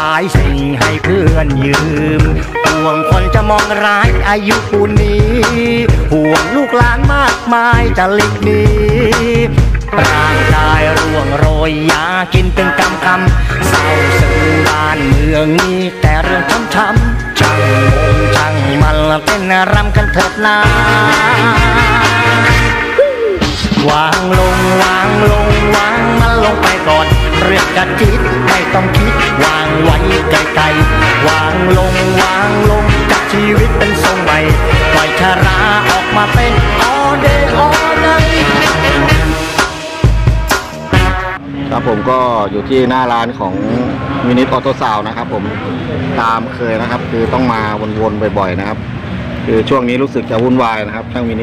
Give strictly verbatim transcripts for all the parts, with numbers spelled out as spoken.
ายสิ่งให้เพื่อนยืมห่วงคนจะมองร้ายอายุปูนนี้ห่วงลูกหลานมากมายจะหลีกหนีร่างกายร่วงโรยยากินเป็นกำคำเศร้าซึมบ้านเมืองนี้แต่เรื่องช้ำๆช่างงงช่างมันเป็นรำกันเถิดนาวางลงวางลงวางมันลงไปก่อนเรื่องกระจิตไม่ต้องคิดวางไว้ไกลๆวางลงวางลงจากชีวิตเป็นทรงใหม่ปล่อยชาราออกมาเป็นออเดย์ออไนท์ครับผมก็อยู่ที่หน้าร้านของมินิออโต้ซาวนะครับผมตามเคยนะครับคือต้องมาวนๆบ่อยๆนะครับคือช่วงนี้รู้สึกจะวุ่นวายนะครับช่างมินิ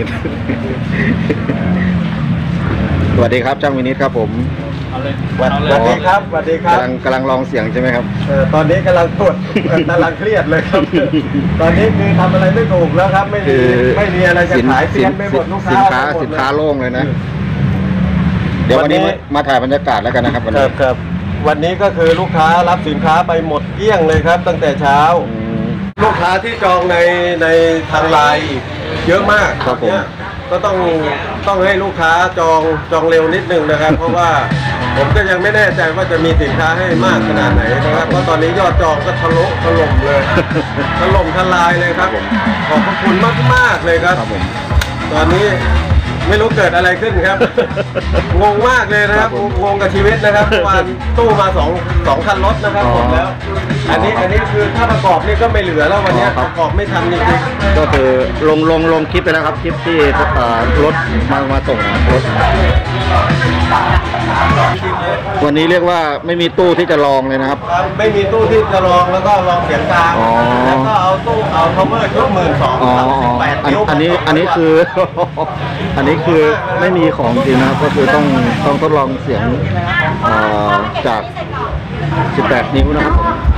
สวัสดีครับช่างมินิครับผมสวัสดีครับสวัสดีครับกำลังกำลังลองเสียงใช่ไหมครับเออตอนนี้กำลังตรวจกำลังเครียดเลยครับตอนนี้คือทำอะไรไม่ถูกแล้วครับไม่มีไม่มีอะไรจะขายเปลี่ยนไปหมดลูกค้าสินค้าสินค้าโล่งเลยนะเดี๋ยววันนี้มาถ่ายบรรยากาศแล้วกันนะครับวันนี้ครับวันนี้ก็คือลูกค้ารับสินค้าไปหมดเกลี้ยงเลยครับตั้งแต่เช้าลูกค้าที่จองในในทางไลน์เยอะมากครับผมก็ต้องต้องให้ลูกค้าจองจองเร็วนิดนึงนะครับเพราะว่าผมก็ยังไม่แน่ใจว่าจะมีสินค้าให้มากขนาดไหนนะครับเพราะตอนนี้ยอดจองก็ทะลุถล่มเลยถล่มทลายเลยครับขอบพระคุณมากๆเลยครับตอนนี้ไม่รู้เกิดอะไรขึ้นครับงงมากเลยนะครับงงกับชีวิตนะครับวันตู้มาสองสองคันรถนะครับหมดแล้วอันนี้อันนี้คือถ้าประกอบนี่ก็ไม่เหลือแล้ววันนี้ประกอบไม่ทันจริงๆก็คือลงลงลงคลิปไปแล้วครับคลิปที่รถมามาส่งรถวันนี้เรียกว่าไม่มีตู้ที่จะลองเลยนะครับไม่มีตู้ที่จะลองแล้วก็ลองเสียงกลางแล้วก็เอาตู้เอา cover ชุดหมื่นสองสามสิบแปดนิ้วอันนี้อันนี้คืออันนี้คือไม่มีของจริงนะครับก็คือต้องต้องทดลองเสียงจากสิบแปดนิ้วนะครับ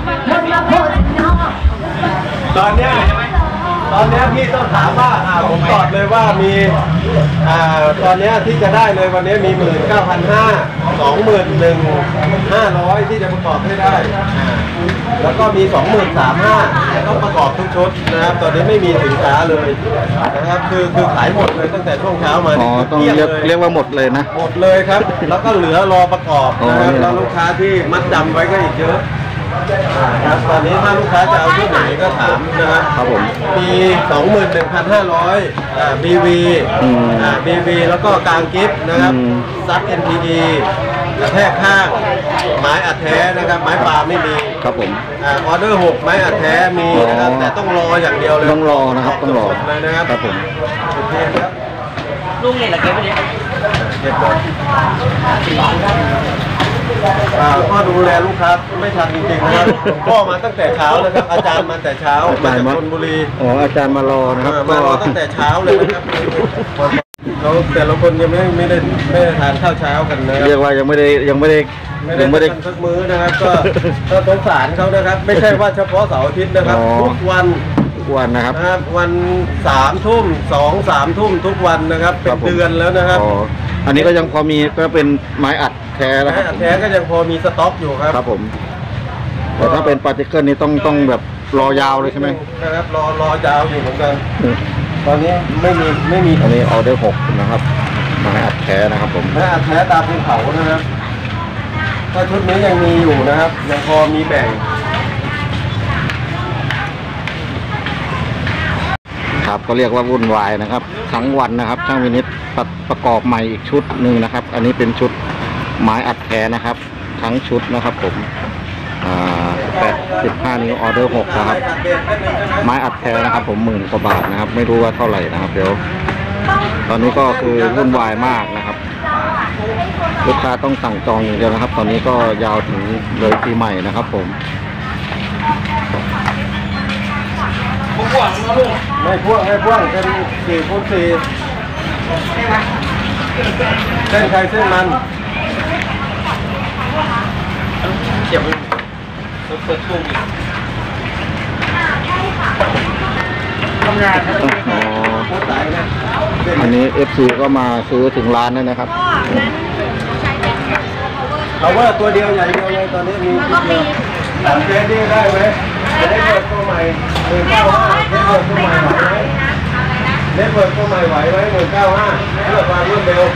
ตอนนี้ตอนนี้พี่ต้องถามว่าผมตอบเลยว่ามีตอนนี้ที่จะได้เลยวันนี้มีหมื่นเก้าพันห้าสองหมื่นหนึ่งห้าร้อยที่จะประกอบให้ได้แล้วก็มีสองหมื่นสามห้าต้องประกอบทุกชุดนะครับตอนนี้ไม่มีสินค้าเลยนะครับคือคือขายหมดเลยตั้งแต่ช่วงเช้ามาอ๋อต้องเรียกเรียกว่าหมดเลยนะหมดเลยครับแล้วก็เหลือรอประกอบนะครับแล้วลูกค้าที่มัดจำไว้ก็อีกเยอะครับตอนนี้ถ้าลูกค้าจะเอาที่ไหนก็ถามนะครับครับผมมี สองหมื่นหนึ่งพันห้าร้อย อ่า บี วี อ่า บี วี แล้วก็กลางกิฟต์นะครับซับ เอ็น พี ดี กระแทกข้างไม้อัดแท้นะครับไม้ปลาไม่มีครับผมอ่าออเดอร์หกไม้อัดแท้มีนะครับแต่ต้องรออย่างเดียวเลยต้องรอนะครับต้องรอเลยนะครับครับผมโอเคครับลุงเนี่ยละเก็บไปเลยเก็บก่อนก็ดูแลลูกค้าไม่ทันจริงๆนะครับพ่อมาตั้งแต่เช้านะครับอาจารย์มาแต่เช้ามาจากชลบุรีอ๋ออาจารย์มารอนะครับมารอตั้งแต่เช้าเลยนะครับเราแต่ละคนยังไม่ไม่ได้ไม่ได้ทานข้าวเช้ากันนะเรียกว่ายังไม่ได้ยังไม่ได้ยังไม่ได้สักมื้อนะครับก็ก็สงสารเขานะครับไม่ใช่ว่าเฉพาะเสาร์อาทิตย์นะครับทุกวันทุกวันนะครับวันสามทุ่มสองสามทุ่มทุกวันนะครับเป็นเดือนแล้วนะครับอันนี้ก็ยังพอมีก็เป็นไม้อัดแท้แล้วไม้อัดแท้ก็ยังพอมีสต็อกอยู่ครับครับผมแต่ถ้าเป็นปาร์ติเคิลนี่ต้องต้องแบบรอยาวเลยใช่ไหมนะครับรอรอยาวอยู่เหมือนกันตอนนี้ไม่มีไม่มีอันนี้ออเดอร์หกนะครับไม้อัดแท้นะครับผมไม้อัดแท้ตามภูเขานะครับถ้าชุดนี้ยังมีอยู่นะครับยังพอมีแบ่งครับก็เรียกว่าวุ่นวายนะครับทั้งวันนะครับช่างวินิตประกอบใหม่อีกชุดหนึ่งนะครับอันนี้เป็นชุดไม้อัดแท้นะครับทั้งชุดนะครับผมแปดสิบห้านิ้วออเดอร์หกนะครับไม้อัดแท้นะครับผมหมื่นกว่าบาทนะครับไม่รู้ว่าเท่าไหร่นะครับเดี๋ยวตอนนี้ก็คือวุ่นวายมากนะครับลูกค้าต้องสั่งจองอย่างเดียวนะครับตอนนี้ก็ยาวถึงเลยปีใหม่นะครับผมไม่พ่วงไม่พ่วงเป็นสี่คูณสี่เส้นใครเส้นมันเก็บเปิดทุ่งทำงานอ๋ออันนี้ เอฟ ซี ก็มาซื้อถึงร้านนี่นะครับเขาว่าตัวเดียวใหญ่เดียวเลยตอนนี้มีถามเจ๊นี่ได้ไหมจะได้เปิดตัวใหม่หมื่นเก้าห้าได้เปิดตัวใหม่ไหวไหมได้เปิดตัวใหม่ไหวไหมหมื่นเก้าห้าเพื่อความรวดเร็ว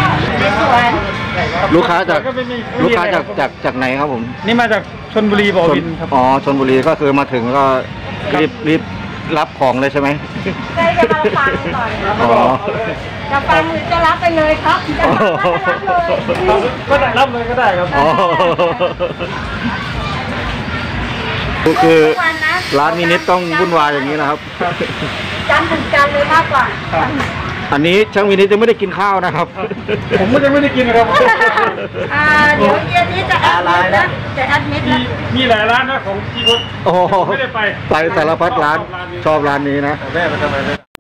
ลูกค้าจากลูกค้าจากจากจากไหนครับผมนี่มาจากชลบุรีบ่อวินครับอ๋อชลบุรีก็คือมาถึงก็รีบรีบรับของเลยใช่ไหมใช่จะมาฟังก่อนอ๋อจะฟังหรือจะรับไปเลยครับจะรับก็รับเลยก็ได้รับเลยก็ได้ครับอ๋อก็คือร้านมินิต้องวุ่นวายอย่างนี้นะครับจันทร์ถึงจันทร์เลยมากกว่าอันนี้ช่างมินิจะไม่ได้กินข้าวนะครับผมก็จะไม่ได้กินนะครับอ่าเดี๋ยวเย็นนี้จะแอดมิดนะจะแอดมิดมีนะมีหลายร้านนะของพี่พศโอ้โหไม่ได้ไปไปสารพัดร้านชอบร้านนี้นะแม่ไปทำไม